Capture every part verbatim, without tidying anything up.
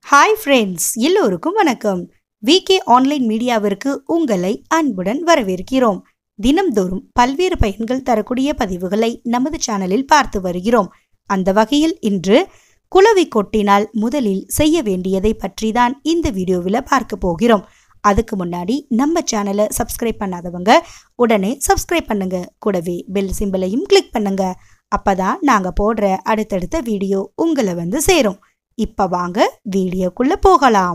Hi friends, எல்லோருக்கும் வணக்கம். VK online மீடியாவிற்கு உங்களை அன்புடன் வரவேற்கிறோம். தினம்தோறும் பல்வேறு பயன்கள் தரக்கூடிய பதிவுகளை நமது சேனலில் பார்த்து வருகிறோம். அந்த வகையில் இன்று குளவி கொட்டினால் முதலில் செய்ய வேண்டியதை பற்றி தான் இந்த வீடியோவில் பார்க்க போகிறோம். அதுக்கு முன்னாடி நம்ம சேனலை சப்ஸ்கிரைப் பண்ணாதவங்க உடனே சப்ஸ்கிரைப் பண்ணுங்க. கூடவே பெல் சிம்பிளையும் கிளிக் பண்ணுங்க. அப்பதான் நாங்கள் போடுற அடுத்தடுத்த வீடியோ உங்களை வந்து சேரும். இப்ப வாங்க வீடியோக்குள்ள போகலாம்.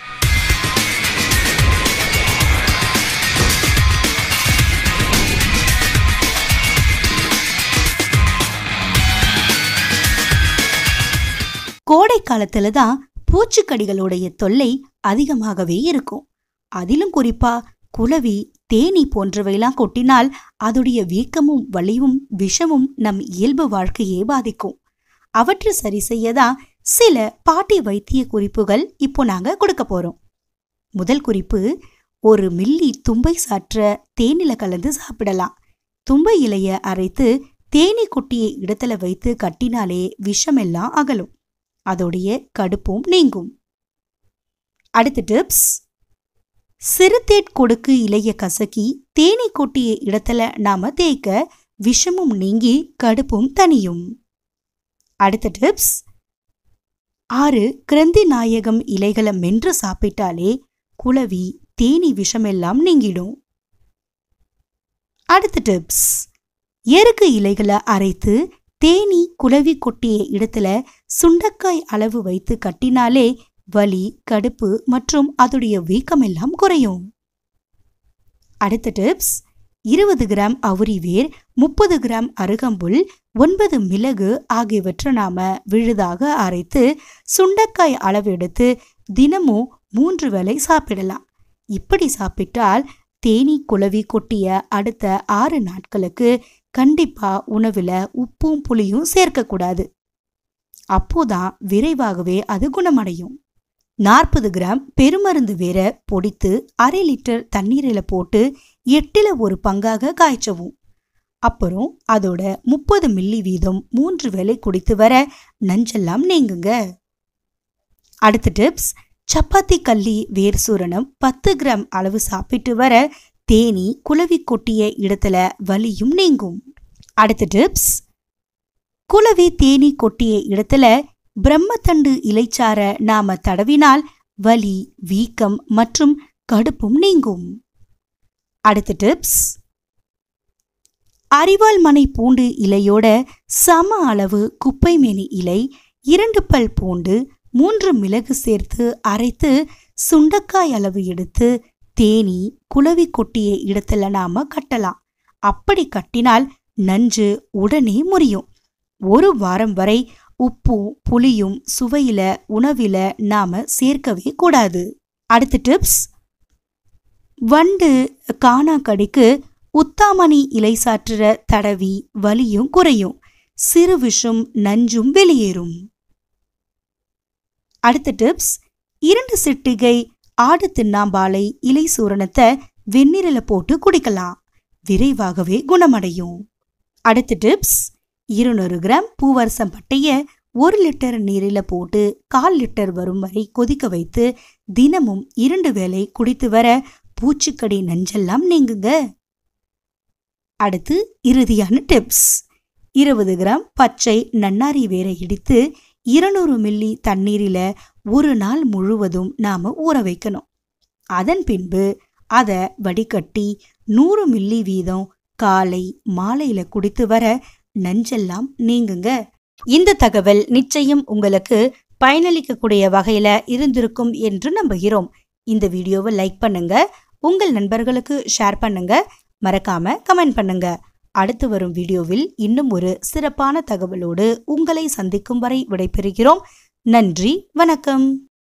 கோடை காலத்துல தான் பூச்சிக்கடிகளுடைய தொல்லை அதிகமாகவே இருக்கும். அதிலும் குறிப்பா குளவி, தேனி போன்றவையெல்லாம் கொட்டினால் அதோடைய வீக்கமும் வலியும் விஷமும் நம் இயல்பு வாழ்க்கையே பாதிக்கும். அவற்றை சரி செய்யதான் சில பாட்டி வைத்திய குறிப்புகள் இப்போ நாங்க கொடுக்க போறோம். முதல் குறிப்பு, ஒரு மில்லி தும்பை சாற்ற தேனில கலந்து சாப்பிடலாம். தும்பை இலைய அரைத்து தேனி கொட்டிய இடத்துல வைத்து கட்டினாலே விஷமெல்லாம் அகலும். அதோடைய கடுப்பும் நீங்கும். அடுத்த டிப்ஸ், சிறுதேட் கொடுக்கு இலைய கசக்கி தேனி கொட்டிய இடத்துல நாம தேய்க்க விஷமும் நீங்கி கடுப்பும் தனியும். அடுத்த டிப்ஸ், ஆறு கிரந்தி நாயகம் இலைகளை மென்று சாப்பிட்டாலே குளவி, தேனி விஷமெல்லாம் நீங்கிடும். அடுத்த டிப்ஸ், எருக்கு இலைகளை அரைத்து தேனி குளவி கொட்டிய இடத்துல சுண்டக்காய் அளவு வைத்து கட்டினாலே வலி, கடுப்பு மற்றும் அதோடைய வீக்கமெல்லாம் குறையும். அடுத்த டிப்ஸ், இருபது கிராம் அவுரி வேர், முப்பது கிராம் அருகம்புல், ஒன்பது மிளகு ஆகியவற்றை நாம விழுதாக அரைத்து சுண்டக்காய் அளவு எடுத்து தினமும் மூன்று வேளை சாப்பிடலாம். இப்படி சாப்பிட்டால் தேனி குளவி கொட்டிய அடுத்த ஆறு நாட்களுக்கு கண்டிப்பா உணவுல உப்பும் புளியும் சேர்க்கக்கூடாது. அப்போதான் விரைவாகவே அது குணமடையும். நாற்பது கிராம் பெருமருந்து வேற பொடித்து அரை லிட்டர் தண்ணீரில் போட்டு எட்டுல ஒரு பங்காக காய்ச்சவும். அப்புறம் அதோட முப்பது மில்லி வீதம் மூன்று வேளை குடித்து வர நஞ்செல்லாம் நீங்குங்க. அடுத்த டிப்ஸ், சப்பாத்தி கல்லி வேர் சூரணம் பத்து கிராம் அளவு சாப்பிட்டு வர தேனி குளவி கொட்டிய இடத்துல வலியும் நீங்கும். அடுத்த டிப்ஸ், குளவி தேனி கொட்டிய இடத்துல பிரம்மத்தண்டு இலைச்சார நாம தடவினால் வலி, வீக்கம் மற்றும் கடுப்பும் நீங்கும். அடுத்த டிப்ஸ், அரிவாள் மனை பூண்டு இலையோட சம அளவு குப்பைமேனி இலை, இரண்டு பல் பூண்டு, மூன்று மிளகு சேர்த்து அரைத்து சுண்டக்காய் அளவு எடுத்து தேனி குளவி கொட்டிய இடத்துல நாம கட்டலாம். அப்படி கட்டினால் நஞ்சு உடனே முறியும். ஒரு வாரம் வரை உப்பும் புளியும் சுவையில உணவில நாம சேர்க்கவே கூடாது. அடுத்த டிப்ஸ், வண்டு காணாக்கடிக்கு உத்தாமணி இலை சாற்றுற தடவி வலியும் குறையும். சிறு விஷம் நஞ்சும் வெளியேறும். அடுத்த டிப்ஸ், இரண்டு சிட்டிகை ஆடு தின்னாம்பாலை இலை சூரணத்தை வெந்நீரில போட்டு குடிக்கலாம். விரைவாகவே குணமடையும். அடுத்த டிப்ஸ், இருநூறு கிராம் பூவரசம் பட்டைய ஒரு லிட்டர் நீரில போட்டு கால் லிட்டர் வரும் வரை கொதிக்க வைத்து தினமும் இரண்டு வேளை குடித்து வர பூச்சிக்கடி நஞ்செல்லாம் நீங்குங்க. அடுத்து இறுதியான டிப்ஸ், இருபது கிராம் பச்சை நன்னாரி வேற இடித்து இருநூறு மில்லி தண்ணீரில ஒரு நாள் முழுவதும் நாம ஊற வைக்கணும். அதன் பின்பு அதை வடிகட்டி நூறு மில்லி வீதம் காலை மாலையில குடித்து வர நஞ்செல்லாம் நீங்குங்க. இந்த தகவல் நிச்சயம் உங்களுக்கு பயனளிக்கக்கூடிய வகையில இருந்திருக்கும் என்று நம்புகிறோம். இந்த வீடியோவை லைக் பண்ணுங்க, உங்கள் நண்பர்களுக்கு ஷேர் பண்ணுங்க, மறக்காம கமெண்ட் பண்ணுங்க. அடுத்து வரும் வீடியோவில் இன்னும் ஒரு சிறப்பான தகவலோடு உங்களை சந்திக்கும் வரை விடைபெறுகிறோம். நன்றி, வணக்கம்.